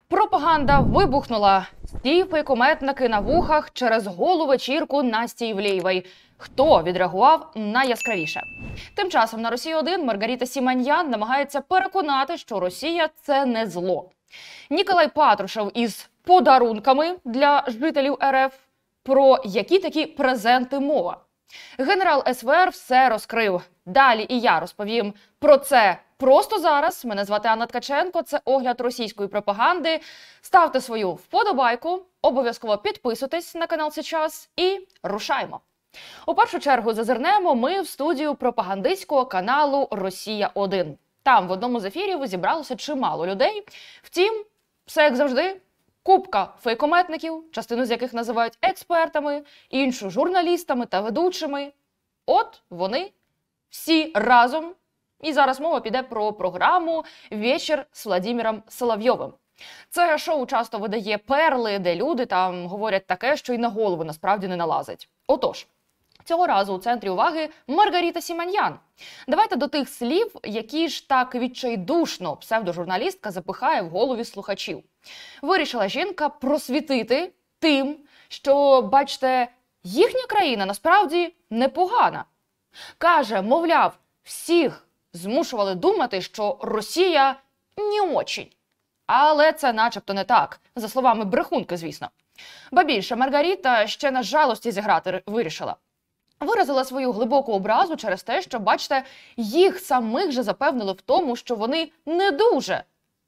Пропаганда вибухнула. Ті фейкометники на вухах через голу вечірку Насті Івлеєвої. Хто відреагував найяскравіше? Тим часом на Росії-1 Маргарита Симоньян намагається переконати, що Росія – це не зло. Ніколай Патрушев із подарунками для жителів РФ. Про які такі презенти мова? Генерал СВР все розкрив. Далі і я розповім про це просто зараз. Мене звати Анна Ткаченко, це огляд російської пропаганди. Ставте свою вподобайку, обов'язково підписуйтесь на канал «Сейчас» і рушаймо. У першу чергу зазирнемо ми в студію пропагандистського каналу «Росія-1». Там в одному з ефірів зібралося чимало людей. Втім, все як завжди. Купка фейкометників, частину з яких називають експертами, іншу журналістами та ведучими. От вони всі разом. І зараз мова піде про програму «Вечір з Владимиром Соловйовим». Це шоу часто видає перли, де люди там говорять таке, що й на голову насправді не налазить. Отож, цього разу у центрі уваги Маргарита Симоньян. Давайте до тих слів, які ж так відчайдушно псевдожурналістка запихає в голові слухачів. Вирішила жінка просвітити тим, що, бачите, їхня країна насправді непогана. Каже, мовляв, всіх змушували думати, що Росія не очень. Але це начебто не так, за словами брехунки, звісно. Ба більше, Маргарита ще на жалості зіграти вирішила. Виразила свою глибоку образу через те, що, бачите, їх самих же запевнили в тому, що вони не дуже.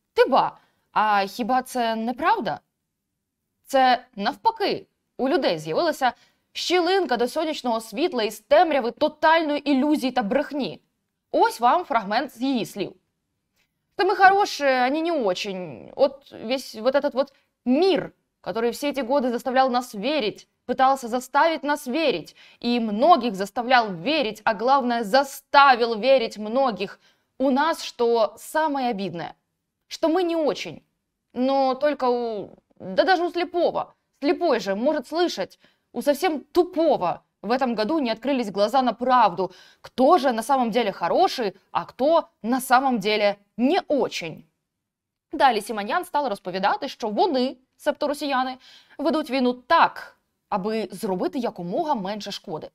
А хіба це неправда? Це навпаки. У людей з'явилася щілинка до сонячного світла із темряви тотальної ілюзії та брехні. Ось вам фрагмент з її слів. «Что мы хорошие, они не очень. Вот весь вот этот вот мир, который все эти годы заставлял нас верить, пытался заставить нас верить, и многих заставлял верить, а главное, заставил верить многих. У нас, что самое обидное, что мы не очень, но только даже у слепого. Слепой же может слышать, у совсем тупого в этом году не открылись глаза на правду, кто же на самом деле хороший, а кто на самом деле не очень». Далі Симоньян стала розповідати, що вони, себто росіяни, ведуть війну так, аби зробити якомога менше шкоди.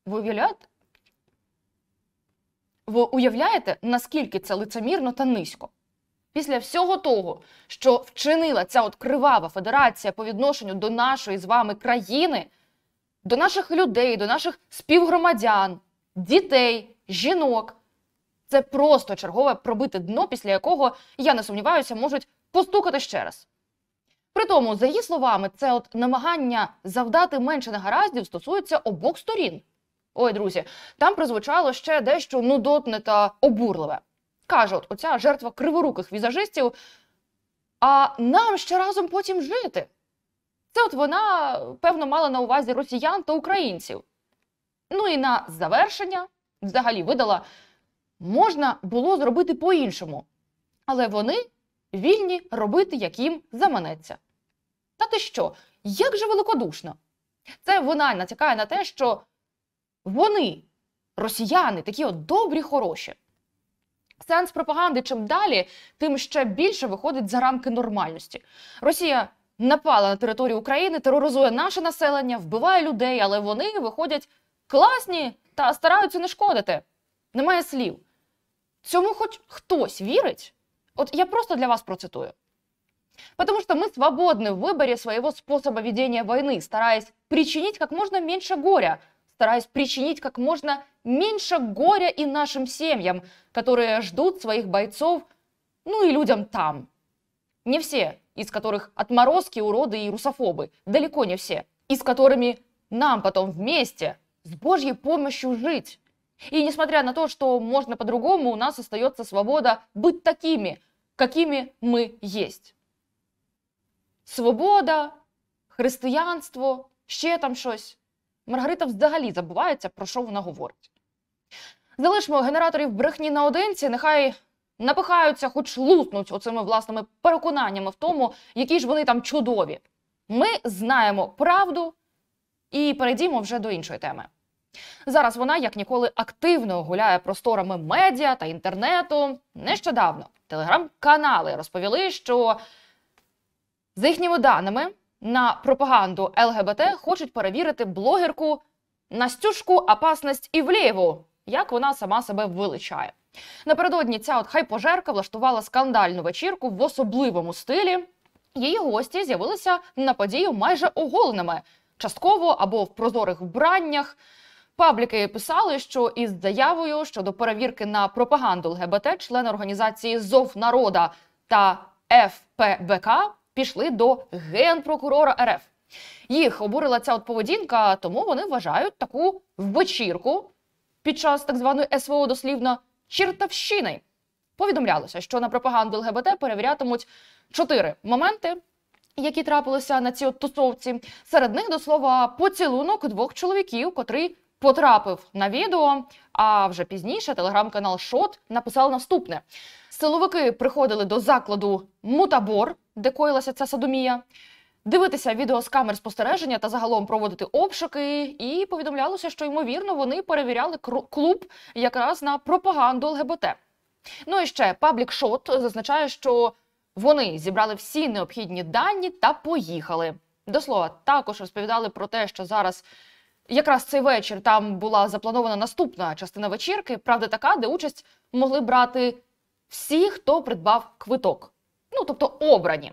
Ви уявляєте, наскільки це лицемірно та низько? Після всього того, що вчинила ця от кривава федерація по відношенню до нашої з вами країни, до наших людей, до наших співгромадян, дітей, жінок, це просто чергове пробите дно, після якого, я не сумніваюся, можуть постукати ще раз. Притому, за її словами, це от намагання завдати менше негараздів стосується обох сторін. Ой, друзі, там прозвучало ще дещо нудотне та обурливе. Каже от оця жертва криворуких візажистів, а нам ще разом потім жити. Це от вона, певно, мала на увазі росіян та українців. Ну і на завершення взагалі видала, можна було зробити по-іншому, але вони вільні робити, як їм заманеться. Та ти що, як же великодушно? Це вона натякає на те, що вони, росіяни, такі от добрі, хороші. Сенс пропаганди чим далі, тим ще більше виходить за рамки нормальності. Росія напала на територію України, тероризує наше населення, вбиває людей, але вони виходять класні та стараються не шкодити. Немає слів. Цьому хоч хтось вірить? Вот я просто для вас процитую. «Потому что мы свободны в выборе своего способа ведения войны, стараясь причинить как можно меньше горя, стараясь причинить как можно меньше горя и нашим семьям, которые ждут своих бойцов, ну и людям там. Не все, из которых отморозки, уроды и русофобы, далеко не все, и с которыми нам потом вместе, с Божьей помощью жить. И несмотря на то, что можно по-другому, у нас остается свобода быть такими, какими мы есть». Свобода, християнство, ще там щось. Маргарита взагалі забувається, про що вона говорить. Залишимо генераторів брехні наодинці, нехай напихаються, хоч луснуть оцими власними переконаннями в тому, які ж вони там чудові. Ми знаємо правду і перейдімо вже до іншої теми. Зараз вона, як ніколи, активно гуляє просторами медіа та інтернету. Нещодавно телеграм-канали розповіли, що За їхніми даними, на пропаганду ЛГБТ хочуть перевірити блогерку Настюшку Опасність Івлеєву, як вона сама себе величає. Напередодні ця хайпожерка влаштувала скандальну вечірку в особливому стилі. Її гості з'явилися на подію майже оголеними, частково або в прозорих вбраннях. Пабліки писали, що із заявою щодо перевірки на пропаганду ЛГБТ члени організації «Зов народа» та ФПБК пішли до Генпрокурора РФ. Їх обурила ця поведінка, тому вони вважають таку вечірку під час так званої СВО дослівно чертовщиною. Повідомлялося, що на пропаганду ЛГБТ перевірятимуть 4 моменти, які трапилися на цій тусовці. Серед них, до слова, поцілунок 2 чоловіків, котрий потрапив на відео, а вже пізніше телеграм-канал «Шот» написав наступне. Силовики приходили до закладу «Мутабор», де коїлася ця садомія, дивитися відео з камер спостереження та загалом проводити обшуки, і повідомлялося, що, ймовірно, вони перевіряли клуб якраз на пропаганду ЛГБТ. Ну і ще паблік «Шот» зазначає, що вони зібрали всі необхідні дані та поїхали. До слова, також розповідали про те, що зараз якраз цей вечір там була запланована наступна частина вечірки, правда така, де участь могли брати всі, хто придбав квиток. Ну, тобто обрані.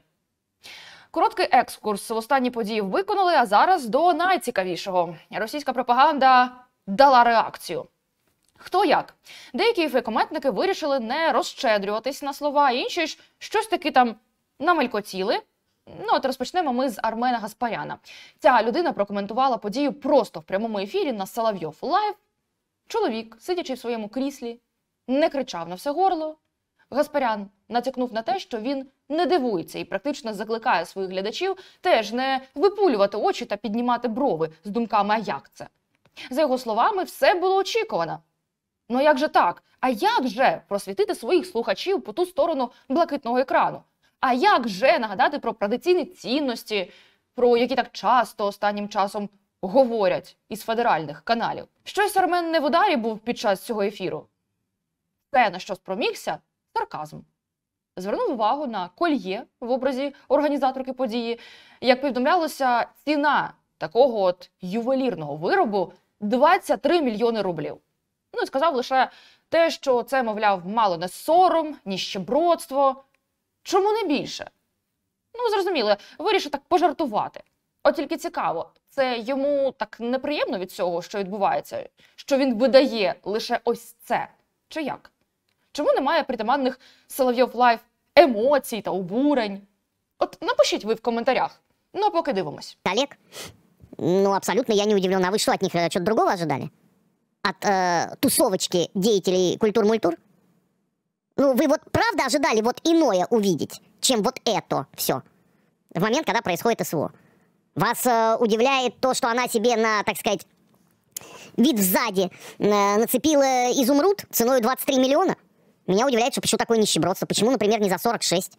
Короткий екскурс в останні події виконали, а зараз до найцікавішого. Російська пропаганда дала реакцію. Хто як? Деякі фейкометники вирішили не розщедрюватись на слова, інші ж щось таки там намелькотіли. Ну, от розпочнемо ми з Армена Гаспаряна. Ця людина прокоментувала подію просто в прямому ефірі на Соловйов Лайв. Чоловік, сидячи в своєму кріслі, не кричав на все горло. Гаспарян натякнув на те, що він не дивується і практично закликає своїх глядачів теж не випулювати очі та піднімати брови з думками «а як це?». За його словами, все було очікувано. Ну як же так? А як же просвітити своїх слухачів по ту сторону блакитного екрану? А як же нагадати про традиційні цінності, про які так часто останнім часом говорять із федеральних каналів? Щось Армен не в ударі був під час цього ефіру. Те, на що спромігся – сарказм. Звернув увагу на кольє в образі організаторки події. Як повідомлялося, ціна такого от ювелірного виробу – 23 мільйони рублів. Ну і сказав лише те, що це, мовляв, мало не сором, ніщебродство. Чому не більше? Ну, зрозуміло, вирішив так пожартувати. От тільки цікаво, це йому так неприємно від цього, що відбувається? Що він видає лише ось це? Чи як? Чому немає притаманних Соловйов Лайв емоцій та обурень? От напишіть ви в коментарях. Ну, а поки дивимось. Олег? Ну, абсолютно я не удивлен. А вы что, от них что-то другого ожидали? От тусовочки деятелей культур-мультур? Ну, вы вот правда ожидали вот иное увидеть, чем вот это все в момент, когда происходит СВО? Вас удивляет то, что она себе на, так сказать, вид сзади нацепила изумруд ценой 23 миллиона? Меня удивляет, что почему такое нищебродство, почему, например, не за 46?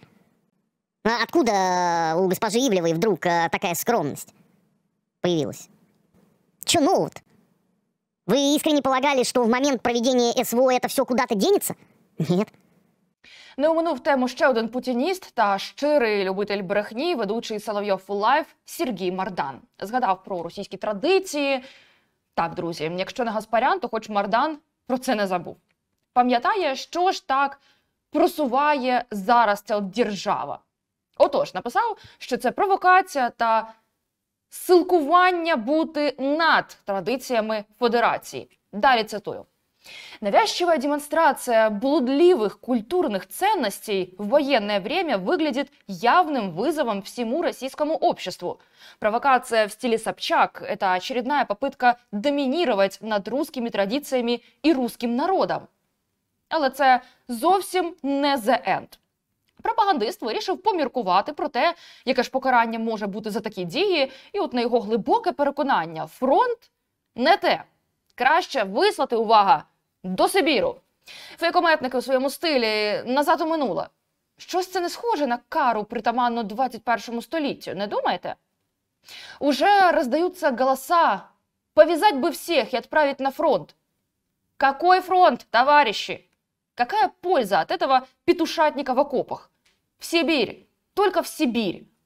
Откуда у госпожи Ивлевой вдруг такая скромность появилась? Че нового-то? Вы искренне полагали, что в момент проведения СВО это все куда-то денется? Нет. Не оминув тему ще один путініст та щирий любитель брехні, ведучий Соловйов Лайв Сергій Мардан. Згадав про російські традиції. Так, друзі, якщо не Гаспарян, то хоч Мардан про це не забув. Пам'ятає, що ж так просуває зараз ця от держава. Отож, написав, що це провокація та силкування бути над традиціями Федерації. Далі цитую. Навязчивая демонстрация блудливых культурных ценностей в военное время выглядит явным вызовом всему российскому обществу. Провокация в стиле Собчак – это очередная попытка доминировать над русскими традиціями і русским народом. Але це зовсім не the end. Пропагандист вирішив поміркувати про те, яке ж покарання може бути за такі дії, і от на його глибоке переконання – фронт не те. Краще вислати, увага, до Сибіру. Фейкометники у своєму стилі назад у минуле. Щось це не схоже на кару, притаманну 21 століттю, не думаєте? Уже раздаются голоса «повязать бы всех и отправить на фронт». Какой фронт, товарищи? Какая польза от этого петушатника в окопах? В Сибирь, только в Сибирь.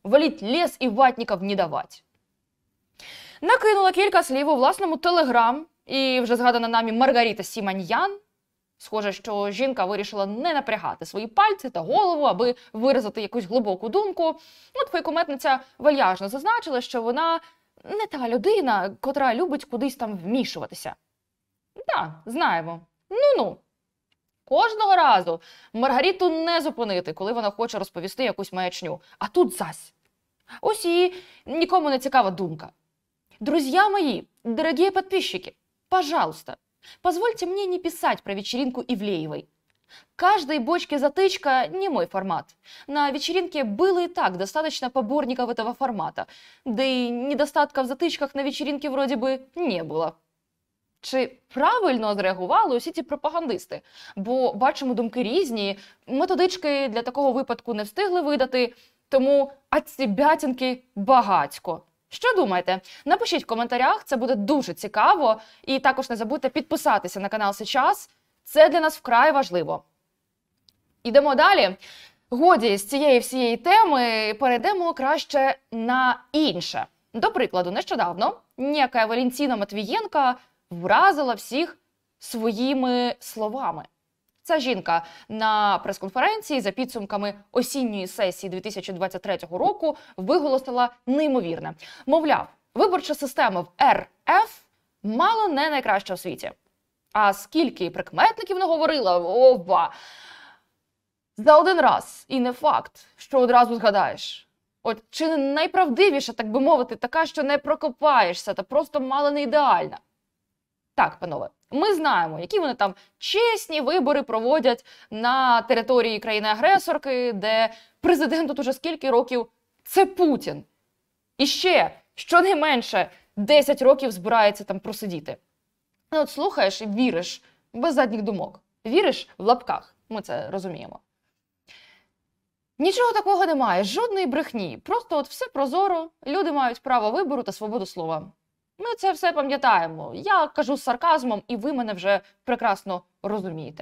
Валить лес и ватников не давать. Накинула кілька слів у власному телеграм і вже згадана нами Маргарита Сіманьян. Схоже, що жінка вирішила не напрягати свої пальці та голову, аби виразити якусь глибоку думку. От фейкометниця вальяжно зазначила, що вона не та людина, котра любить кудись там вмішуватися. Так, знаємо. Ну-ну. Кожного разу Маргариту не зупинити, коли вона хоче розповісти якусь маячню. А тут зась. Ось її нікому не цікава думка. Друзья мои, дорогие подписчики, пожалуйста, позвольте мне не писать про вечеринку Ивлеевой. Каждой бочке затычка не мой формат. На вечеринке было и так достаточно поборников этого формата, да и недостатков в затычках на вечеринке вроде бы не было. Чи правильно зреагували усі ці пропагандисти? Бо бачимо думки різні, методички для такого випадку не встигли видати, тому ацібятінки багацько. Що думаєте? Напишіть в коментарях, це буде дуже цікаво. І також не забудьте підписатися на канал «Сейчас». Це для нас вкрай важливо. Ідемо далі. Годі з цієї всієї теми перейдемо краще на інше. До прикладу, нещодавно ніяка Валентина Матвієнка вразила всіх своїми словами. Ця жінка на прес-конференції за підсумками осінньої сесії 2023 року виголосила неймовірне. Мовляв, виборча система в РФ мало не найкраща у світі. А скільки прикметників наговорила, ова! За один раз. І не факт, що одразу згадаєш. От чи не найправдивіша, так би мовити, така, що не прокопаєшся, та просто мало не ідеальна. Так, панове, ми знаємо, які вони там чесні вибори проводять на території країни-агресорки, де президент тут уже скільки років – це Путін. І ще, щонайменше, 10 років збирається там просидіти. Ну, от слухаєш і віриш, без задніх думок. Віриш в лапках, ми це розуміємо. Нічого такого немає, жодної брехні. Просто от все прозоро, люди мають право вибору та свободу слова. Ми це все пам'ятаємо. Я кажу з сарказмом, і ви мене вже прекрасно розумієте.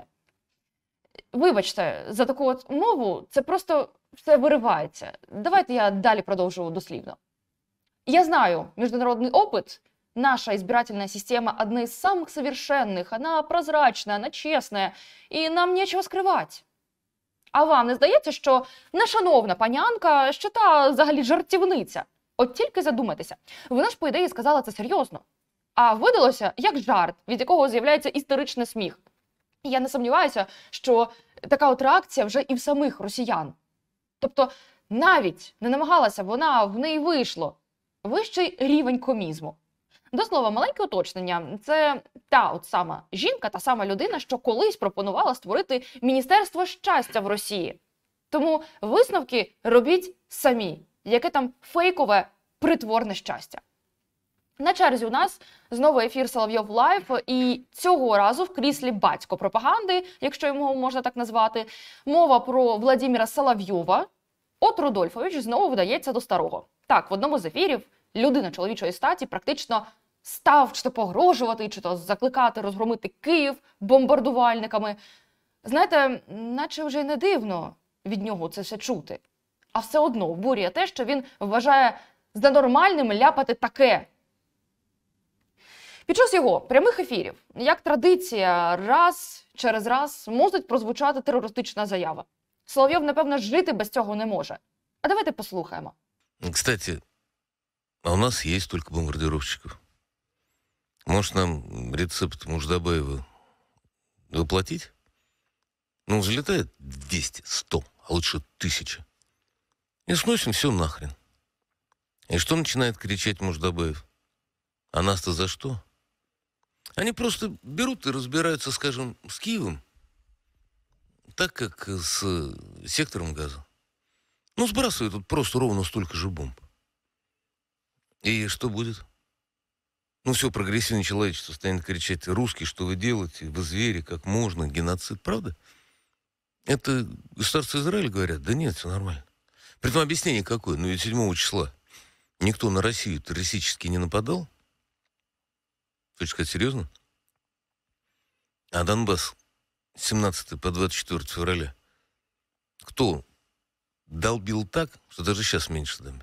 Вибачте, за таку от мову це просто все виривається. Давайте я далі продовжу дослівно. Я знаю, международный опыт, наша избирательная система одна из самых совершенных, она прозрачная, она честная, и нам нечего скривати. А вам не здається, що нешановна панянка, що та взагалі жартівниця? От тільки задумайтеся. Вона ж, по ідеї, сказала це серйозно. А видалося як жарт, від якого з'являється істеричний сміх. І я не сумніваюся, що така от реакція вже і в самих росіян. Тобто навіть не намагалася вона, в неї вийшло. Вищий рівень комізму. До слова, маленьке уточнення. Це та от сама жінка, та сама людина, що колись пропонувала створити Міністерство щастя в Росії. Тому висновки робіть самі. Яке там фейкове, притворне щастя. На черзі у нас знову ефір Соловйов Лайв, і цього разу в кріслі батько пропаганди, якщо його можна так назвати, мова про Владимира Соловйова. От Рудольфович знову вдається до старого. Так, в одному з ефірів людина чоловічої статі практично став чи то погрожувати, чи то закликати розгромити Київ бомбардувальниками. Знаєте, наче вже й не дивно від нього це все чути. А все одно обурює те, що він вважає за нормальним ляпати таке. Під час його прямих ефірів, як традиція, раз через раз мусить прозвучати терористична заява. Соловйов, напевно, жити без цього не може. А давайте послухаємо. Кстати, а у нас есть только бомбардировщиков. Может, нам рецепт Муждабаева воплотить? Ну, взлетает 200, 100, а лучше 1000. И сносим все нахрен. И что начинает кричать Муждабаев? А нас-то за что? Они просто берут и разбираются, скажем, с Киевом, так как с сектором газа. Ну, сбрасывают тут просто ровно столько же бомб. И что будет? Ну, все прогрессивное человечество станет кричать: русские, что вы делаете? Вы звери, как можно? Геноцид, правда? Это государство Израиль говорят? Да нет, все нормально. Притом объяснение какое? Ну, ведь 7 числа никто на Россию террористически не нападал. Хочешь сказать, серьезно? А Донбасс с 17 по 24 февраля кто долбил так, что даже сейчас меньше долбит.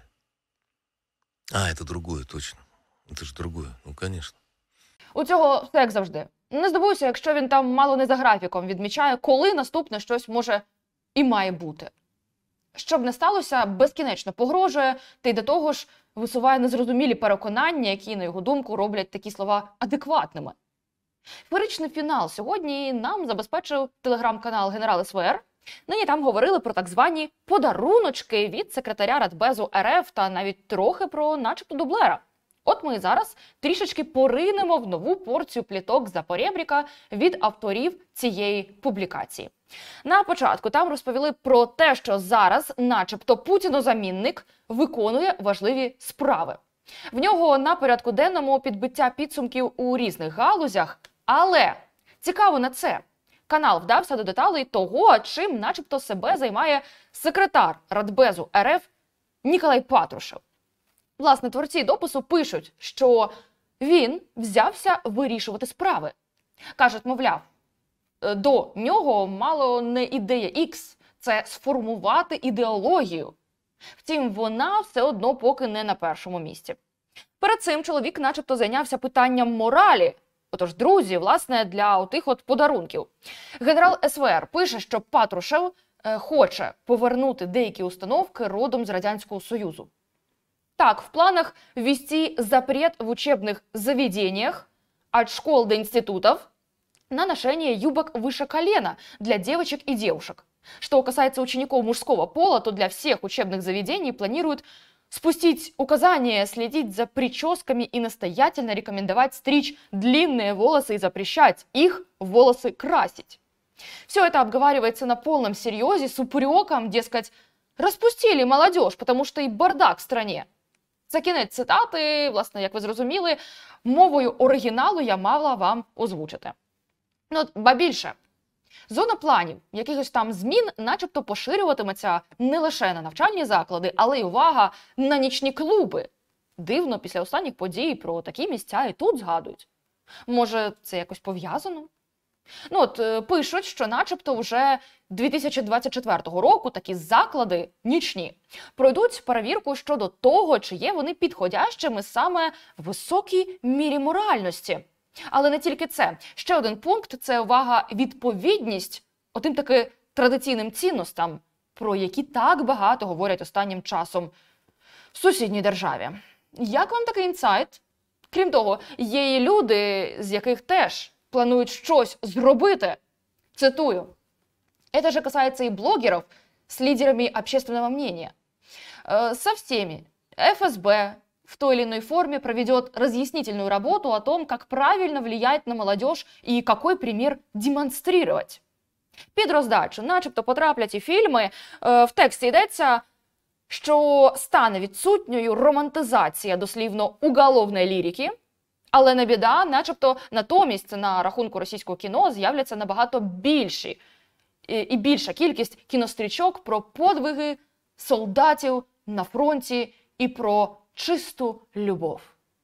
А, это другое, точно. Это же другое, ну, конечно. У цього все як завжди. Не здивуюся, якщо він там мало не за графіком відмічає, коли наступне щось може і має бути. Щоб не сталося, безкінечно погрожує, та й до того ж висуває незрозумілі переконання, які, на його думку, роблять такі слова адекватними. Феєричний фінал сьогодні нам забезпечив телеграм-канал «Генерал СВР». Нині там говорили про так звані подаруночки від секретаря Радбезу РФ та навіть трохи про начебто дублера. От ми зараз трішечки поринемо в нову порцію пліток з Запорєбріка від авторів цієї публікації. На початку там розповіли про те, що зараз начебто Путінозамінник виконує важливі справи. В нього на порядку денному підбиття підсумків у різних галузях, але цікаво на це. Канал вдався до деталей того, чим начебто себе займає секретар Радбезу РФ Ніколай Патрушев. Власне, творці допису пишуть, що він взявся вирішувати справи. Кажуть, мовляв, до нього мало не ідея X – це сформувати ідеологію. Втім, вона все одно поки не на першому місці. Перед цим чоловік начебто зайнявся питанням моралі. Отож, друзі, власне, для отих от подарунків. Генерал СВР пише, що Патрушев хоче повернути деякі установки родом з Радянського Союзу. Так, в планах ввести запрет в учебных заведениях от школ до институтов на ношение юбок выше колена для девочек и девушек. Что касается учеников мужского пола, то для всех учебных заведений планируют спустить указание следить за прическами и настоятельно рекомендовать стричь длинные волосы и запрещать их волосы красить. Все это обговаривается на полном серьезе с упреком, дескать, распустили молодежь, потому что и бардак в стране. Це кінець цитати, власне, як ви зрозуміли, мовою оригіналу я мала вам озвучити. Ну, ба більше, зона планів якихось там змін начебто поширюватиметься не лише на навчальні заклади, але й, увага, на нічні клуби. Дивно, після останніх подій про такі місця і тут згадують. Може, це якось пов'язано? Ну от, пишуть, що начебто вже 2024 року такі заклади нічні пройдуть перевірку щодо того, чи є вони підходящими саме в високій мірі моральності. Але не тільки це. Ще один пункт – це, увага, відповідність отим таки традиційним цінностям, про які так багато говорять останнім часом в сусідній державі. Як вам такий інсайт? Крім того, є і люди, з яких теж планують щось зробити. Цитую. Это же касается и блогеров с лидерами общественного мнения. Со всеми ФСБ в той или иной форме проведет разъяснительную работу о том, как правильно влиять на молодежь и какой пример демонстрировать. Під роздачу начебто потраплять і фільми. В тексті йдеться, що стане відсутньою романтизація дослівно уголовної лірики, але не біда, начебто натомість на рахунку російського кіно з'являться набагато більші і більша кількість кінострічок про подвиги солдатів на фронті і про чисту любов.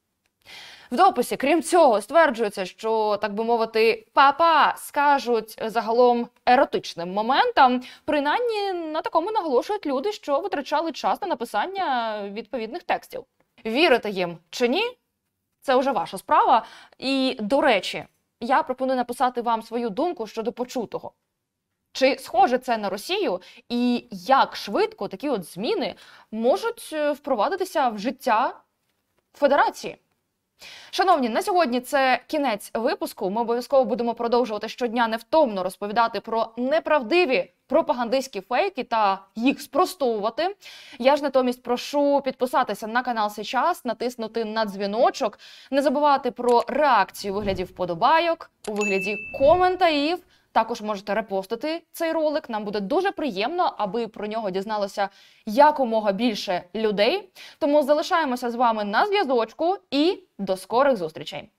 В дописі, крім цього, стверджується, що, так би мовити, папа скажуть загалом еротичним моментам. Принаймні, на такому наголошують люди, що витрачали час на написання відповідних текстів. Вірите їм чи ні? Це вже ваша справа. І, до речі, я пропоную написати вам свою думку щодо почутого. Чи схоже це на Росію? І як швидко такі от зміни можуть впровадитися в життя Федерації? Шановні, на сьогодні це кінець випуску. Ми обов'язково будемо продовжувати щодня невтомно розповідати про неправдиві пропагандистські фейки та їх спростовувати. Я ж натомість прошу підписатися на канал «Сейчас», натиснути на дзвіночок, не забувати про реакцію у вигляді вподобайок, у вигляді коментарів. Також можете репостити цей ролик, нам буде дуже приємно, аби про нього дізналося якомога більше людей. Тому залишаємося з вами на зв'язочку і до скорих зустрічей!